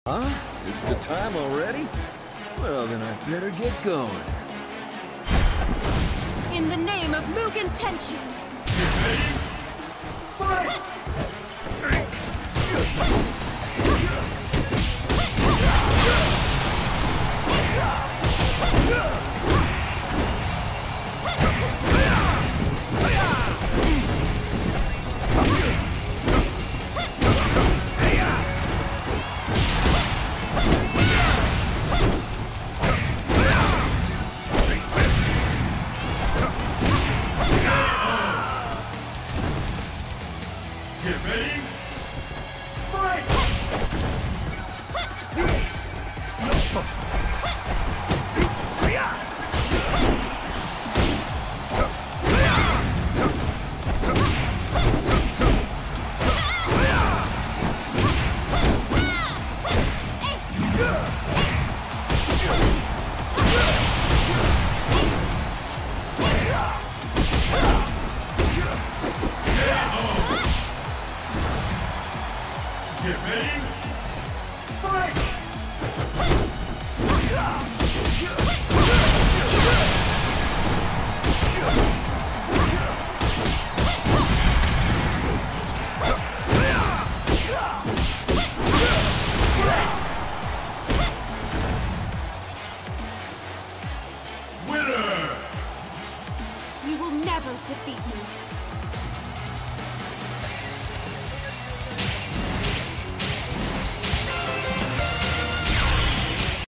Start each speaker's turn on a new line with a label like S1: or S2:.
S1: Huh? It's the time already? Well, then I better get going.
S2: In the name of Mugen Tenshin!
S3: Fight! Get ready! Fight! Get ready! Fight! Winner!
S2: You will never defeat me.